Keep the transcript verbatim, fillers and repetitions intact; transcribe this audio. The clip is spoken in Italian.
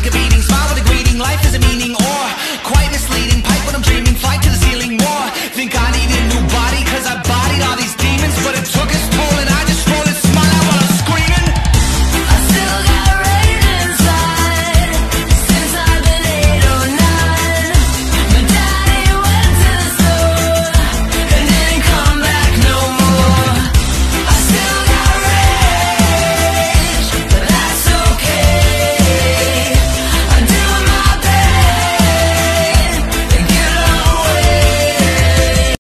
take a beating, smile with a greeting. Life is a meaning, or